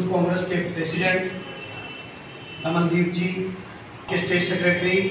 Youth Congress के president Damandeep जी, के state secretary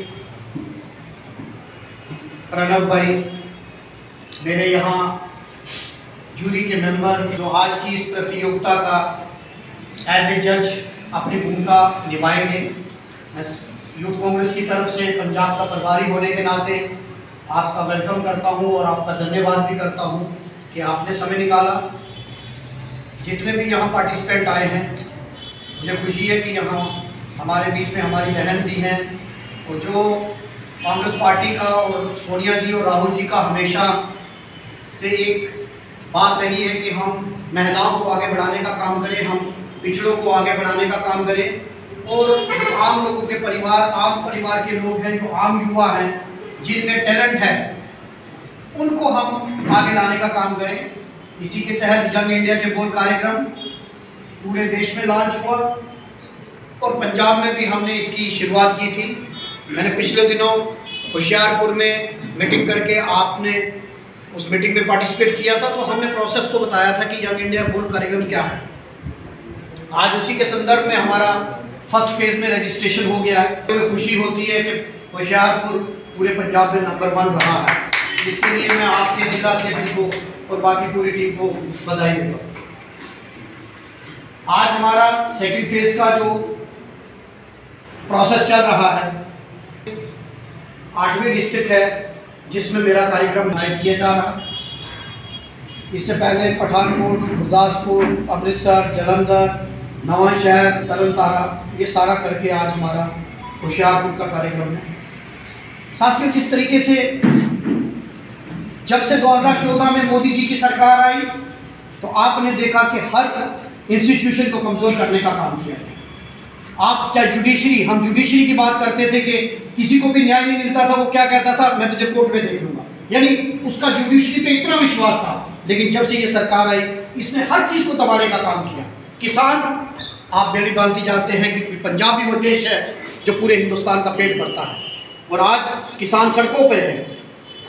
Pranav भाई, मेरे यहाँ जूरी के मेंबर जो आज की इस प्रतियोगिता का एज ए जज अपनी भूमिका निभाएंगे। मैं यूथ कांग्रेस की तरफ से पंजाब का प्रभारी होने के नाते आपका वेलकम करता हूं और आपका धन्यवाद भी करता हूं कि आपने समय निकाला। जितने भी यहाँ पार्टिसिपेंट आए हैं, मुझे खुशी है कि यहाँ हमारे बीच में हमारी बहन भी हैं और जो कांग्रेस पार्टी का और सोनिया जी और राहुल जी का हमेशा से एक बात रही है कि हम महिलाओं को आगे बढ़ाने का काम करें, हम पिछड़ों को आगे बढ़ाने का काम करें और जो आम लोगों के आम परिवार के लोग हैं, जो आम युवा हैं, जिनमें टैलेंट है, उनको हम आगे लाने का काम करें। इसी के तहत यंग इंडिया के बोल कार्यक्रम पूरे देश में लॉन्च हुआ और पंजाब में भी हमने इसकी शुरुआत की थी। मैंने पिछले दिनों होशियारपुर में मीटिंग करके आपने उस मीटिंग में पार्टिसिपेट किया था, तो हमने प्रोसेस तो बताया था कि यंग इंडिया बोल कार्यक्रम क्या है। आज उसी के संदर्भ में हमारा फर्स्ट फेज़ में रजिस्ट्रेशन हो गया है। तो खुशी होती है कि होशियारपुर पूरे पंजाब में नंबर 1 रहा है, जिसके लिए मैं आपके जिला अध्यक्ष को और बाकी पूरी टीम को बधाई देता हूँ। आज हमारा सेकंड फेज का जो प्रोसेस चल रहा है, 8वीं डिस्ट्रिक्ट है जिसमें मेरा कार्यक्रम ऑर्गेनाइज किया जा रहा है। इससे पहले पठानकोट, गुरदासपुर, अमृतसर, जलंधर, नवांशहर, तरनतारा, ये सारा करके आज हमारा होशियारपुर का कार्यक्रम है। साथियों, जिस तरीके से जब से 2014 में मोदी जी की सरकार आई, तो आपने देखा कि हर इंस्टीट्यूशन को कमज़ोर करने का काम किया है। आप चाहे जुडिशरी, हम जुडिशरी की बात करते थे कि किसी को भी न्याय नहीं मिलता था, वो क्या कहता था, मैं तुझे कोर्ट में देख लूँगा, यानी उसका जुडिशरी पे इतना विश्वास था। लेकिन जब से ये सरकार आई, इसने हर चीज़ को दबाने का काम किया। किसान, आप मेरी बात जानते हैं कि पंजाब भी वो देश है जो पूरे हिंदुस्तान का पेट भरता है, और आज किसान सड़कों पर है।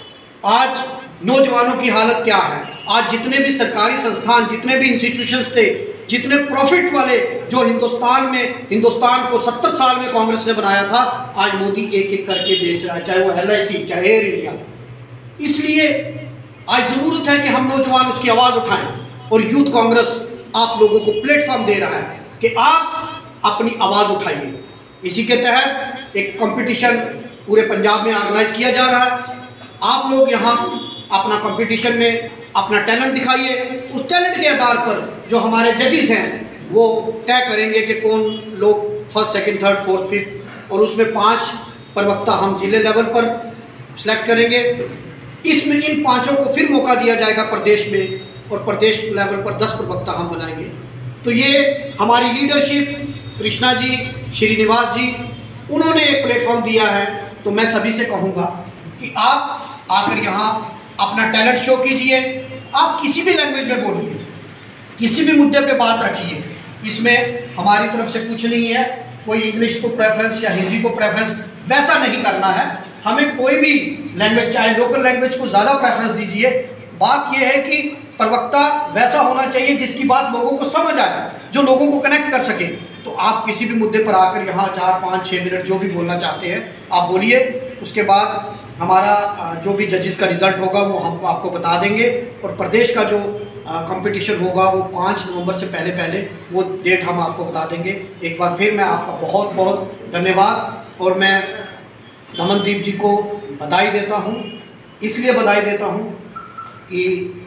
आज नौजवानों की हालत क्या है? आज जितने भी सरकारी संस्थान, जितने भी इंस्टीट्यूशंस थे, जितने प्रॉफिट वाले जो हिंदुस्तान को 70 साल में कांग्रेस ने बनाया था, आज मोदी एक एक करके बेच रहा है, चाहे वो LIC, चाहे एयर इंडिया। इसलिए आज ज़रूरत है कि हम नौजवान उसकी आवाज़ उठाएं, और यूथ कांग्रेस आप लोगों को प्लेटफॉर्म दे रहा है कि आप अपनी आवाज़ उठाइए। इसी के तहत एक कंपटीशन पूरे पंजाब में ऑर्गेनाइज किया जा रहा है। आप लोग यहाँ अपना कंपटीशन में अपना टैलेंट दिखाइए। उस टैलेंट के आधार पर जो हमारे जजेस हैं वो तय करेंगे कि कौन लोग first, second, third, fourth, fifth, और उसमें 5 प्रवक्ता हम जिले लेवल पर सिलेक्ट करेंगे। इसमें इन 5 को फिर मौका दिया जाएगा प्रदेश में, और प्रदेश लेवल पर 10 प्रवक्ता हम बनाएंगे। तो ये हमारी लीडरशिप, कृष्णा जी, श्रीनिवास जी, उन्होंने एक प्लेटफॉर्म दिया है। तो मैं सभी से कहूँगा कि आप आकर यहाँ अपना टैलेंट शो कीजिए। आप किसी भी लैंग्वेज में बोलिए, किसी भी मुद्दे पे बात रखिए। इसमें हमारी तरफ से कुछ नहीं है, कोई इंग्लिश को प्रेफरेंस या हिंदी को प्रेफरेंस वैसा नहीं करना है। हमें कोई भी लैंग्वेज, चाहे लोकल लैंग्वेज को ज़्यादा प्रेफरेंस दीजिए। बात यह है कि प्रवक्ता वैसा होना चाहिए जिसकी बात लोगों को समझ आए, जो लोगों को कनेक्ट कर सके। तो आप किसी भी मुद्दे पर आकर यहाँ 4, 5, 6 मिनट जो भी बोलना चाहते हैं आप बोलिए। उसके बाद हमारा जो भी जजेस का रिज़ल्ट होगा वो हम आपको बता देंगे, और प्रदेश का जो कंपटीशन होगा वो 5 नवंबर से पहले वो डेट हम आपको बता देंगे। एक बार फिर मैं आपका बहुत बहुत धन्यवाद, और मैं दमनदीप जी को बधाई देता हूँ। इसलिए बधाई देता हूँ कि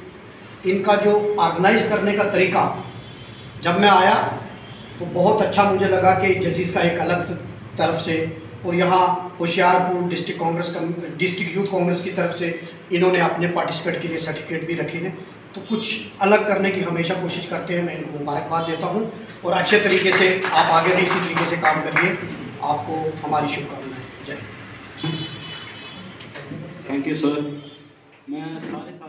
इनका जो ऑर्गेनाइज करने का तरीका, जब मैं आया तो बहुत अच्छा मुझे लगा कि जजेस का एक अलग तरफ से, और यहाँ होशियारपुर डिस्ट्रिक्ट यूथ कांग्रेस की तरफ से इन्होंने अपने पार्टिसिपेट के लिए सर्टिफिकेट भी रखे हैं। तो कुछ अलग करने की हमेशा कोशिश करते हैं। मैं इनको मुबारकबाद देता हूँ, और अच्छे तरीके से आप आगे भी इसी तरीके से काम करिए। आपको हमारी शुभकामनाएं। जय। Thank you sir. मैं सारे